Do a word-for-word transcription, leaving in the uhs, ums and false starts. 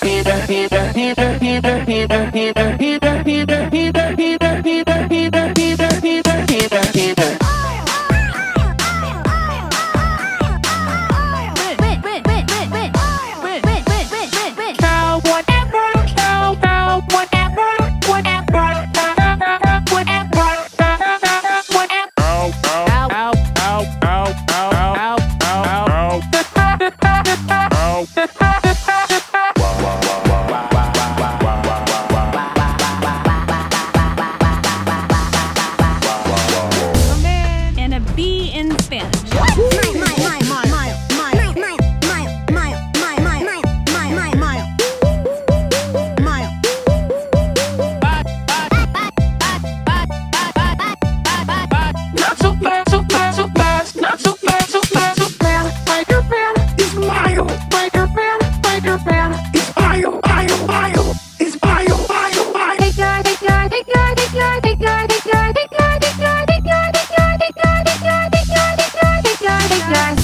And a B in Spanish. Not so fast, so fast, so fast. Not so fast, so fast, so fast. Spider-Man is Mario. Spider-Man, Spider-Man is Mario, Mario, Mario. Is Mario, Mario, Mario. Hey guy, hey guy, hey guy, hey guy, hey guy, hey guy, hey guy, hey guy, hey guy, hey guy, hey guy, hey guy, hey guy, hey guy, hey guy, hey guy.